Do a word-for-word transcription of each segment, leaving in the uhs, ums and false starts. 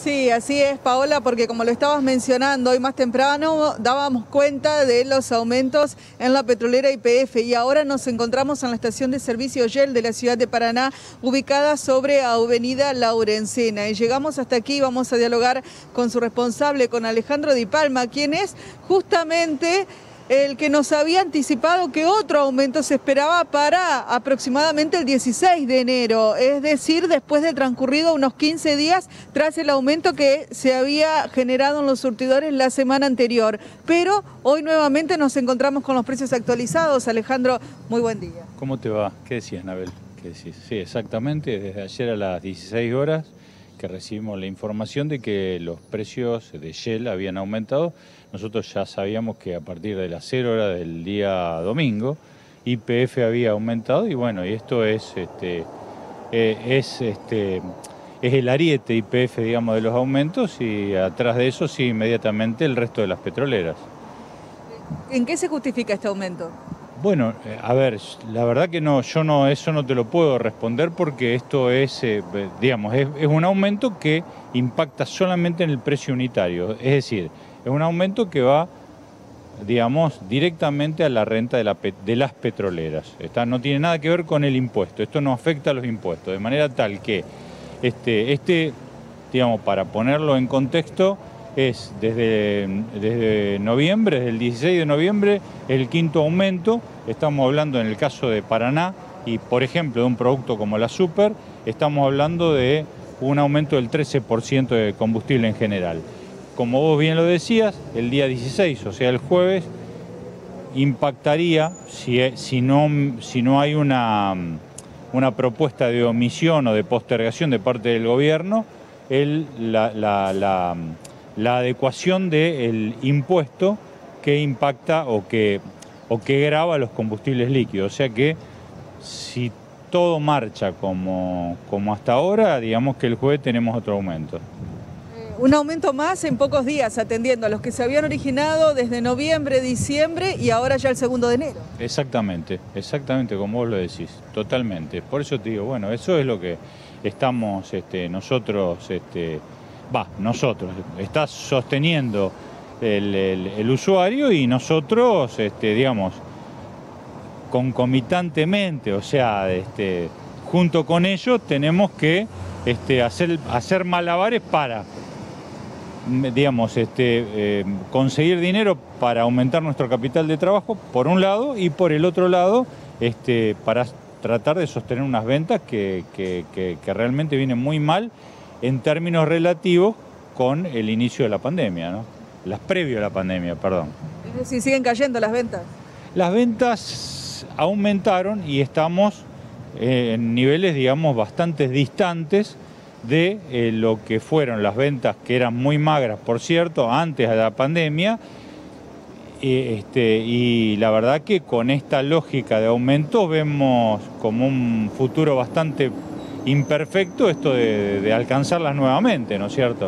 Sí, así es, Paola, porque como lo estabas mencionando hoy más temprano, dábamos cuenta de los aumentos en la petrolera Y P F y ahora nos encontramos en la estación de servicio Shell de la ciudad de Paraná, ubicada sobre Avenida Laurencena. Y llegamos hasta aquí, vamos a dialogar con su responsable, con Alejandro Di Palma, quien es justamente el que nos había anticipado que otro aumento se esperaba para aproximadamente el dieciséis de enero, es decir, después de transcurrido unos quince días tras el aumento que se había generado en los surtidores la semana anterior. Pero hoy nuevamente nos encontramos con los precios actualizados. Alejandro, muy buen día. ¿Cómo te va? ¿Qué decías, Nabel? ¿Qué decís? Sí, exactamente, desde ayer a las dieciséis horas que recibimos la información de que los precios de Shell habían aumentado. Nosotros ya sabíamos que a partir de las cero horas del día domingo, Y P F había aumentado y bueno, y esto es, este, eh, es, este, es el ariete Y P F, digamos, de los aumentos, y atrás de eso sí inmediatamente el resto de las petroleras. ¿En qué se justifica este aumento? Bueno, eh, a ver, la verdad que no, yo no, eso no te lo puedo responder porque esto es, eh, digamos, es, es un aumento que impacta solamente en el precio unitario, es decir, es un aumento que va, digamos, directamente a la renta de, la, de las petroleras. Esta no tiene nada que ver con el impuesto, esto no afecta a los impuestos, de manera tal que este, este digamos, para ponerlo en contexto, es desde, desde noviembre, desde el dieciséis de noviembre, el quinto aumento. Estamos hablando en el caso de Paraná y, por ejemplo, de un producto como la Super, estamos hablando de un aumento del trece por ciento de combustible en general. Como vos bien lo decías, el día dieciséis, o sea, el jueves, impactaría, si, si, no, si no hay una, una propuesta de omisión o de postergación de parte del gobierno, el, la, la, la la adecuación del impuesto que impacta o que, o que grava los combustibles líquidos. O sea que si todo marcha como, como hasta ahora, digamos que el jueves tenemos otro aumento. Un aumento más en pocos días, atendiendo a los que se habían originado desde noviembre, diciembre y ahora ya el segundo de enero. Exactamente, exactamente como vos lo decís, totalmente. Por eso te digo, bueno, eso es lo que estamos este, nosotros... Este, Va, nosotros, está sosteniendo el, el, el usuario y nosotros, este, digamos, concomitantemente, o sea, este, junto con ellos tenemos que este, hacer, hacer malabares para, digamos, este, eh, conseguir dinero para aumentar nuestro capital de trabajo, por un lado, y por el otro lado, este, para tratar de sostener unas ventas que, que, que, que realmente vienen muy mal en términos relativos con el inicio de la pandemia, ¿no? Las previo a la pandemia, perdón. Es decir, siguen cayendo las ventas. Las ventas aumentaron y estamos eh, en niveles, digamos, bastante distantes de eh, lo que fueron las ventas, que eran muy magras, por cierto, antes de la pandemia. Eh, este, y la verdad que con esta lógica de aumento vemos como un futuro bastante imperfecto esto de, de alcanzarlas nuevamente, ¿no es cierto?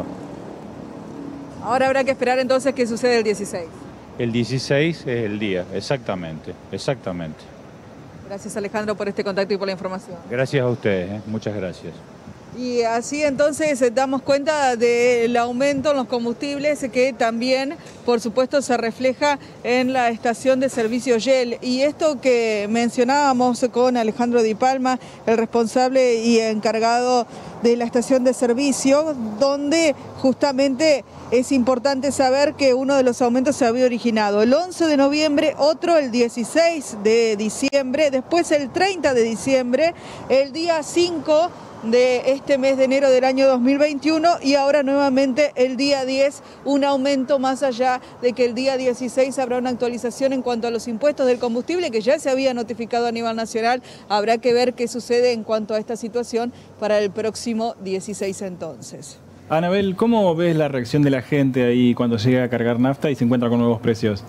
Ahora habrá que esperar entonces qué sucede el dieciséis. El dieciséis es el día, exactamente, exactamente. Gracias, Alejandro, por este contacto y por la información. Gracias a ustedes, ¿eh? Muchas gracias. Y así entonces damos cuenta del aumento en los combustibles que también, por supuesto, se refleja en la estación de servicio Shell. Y esto que mencionábamos con Alejandro Di Palma, el responsable y encargado de la estación de servicio, donde justamente es importante saber que uno de los aumentos se había originado el once de noviembre, otro el dieciséis de diciembre, después el treinta de diciembre, el día cinco de este mes de enero del año dos mil veintiuno y ahora nuevamente el día diez, un aumento más allá de que el día dieciséis habrá una actualización en cuanto a los impuestos del combustible que ya se había notificado a nivel nacional. Habrá que ver qué sucede en cuanto a esta situación para el próximo dieciséis entonces. Anabel, ¿cómo ves la reacción de la gente ahí cuando llega a cargar nafta y se encuentra con nuevos precios?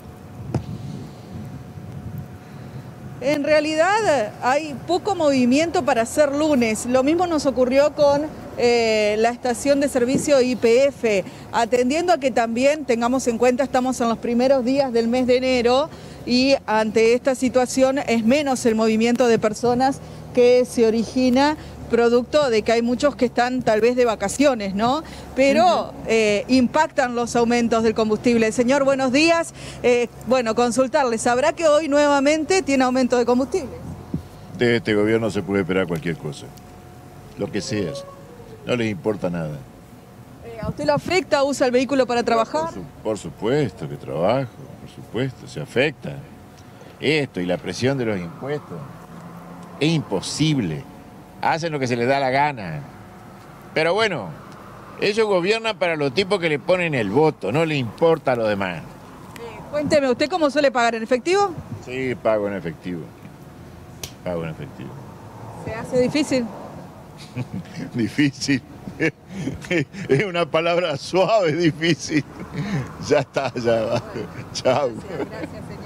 En realidad hay poco movimiento para ser lunes. Lo mismo nos ocurrió con eh, la estación de servicio Y P F, atendiendo a que también tengamos en cuenta estamos en los primeros días del mes de enero y ante esta situación es menos el movimiento de personas que se origina producto de que hay muchos que están tal vez de vacaciones, ¿no? Pero eh, impactan los aumentos del combustible. Señor, buenos días. Eh, bueno, consultarle, ¿sabrá que hoy nuevamente tiene aumento de combustible? De este gobierno se puede esperar cualquier cosa, lo que sea, no les importa nada. Eh, ¿A usted lo afecta? ¿Usa el vehículo para trabajar? Por, su, por supuesto que trabajo, por supuesto, se afecta. Esto y la presión de los impuestos es imposible, hacen lo que se les da la gana. Pero bueno, ellos gobiernan para los tipos que le ponen el voto, no les importa a los demás. Eh, cuénteme, ¿usted cómo suele pagar, en efectivo? Sí, pago en efectivo. Pago en efectivo. ¿Se hace difícil? Difícil. Es una palabra suave, difícil. Ya está, ya va. Chao. Gracias, gracias, señor.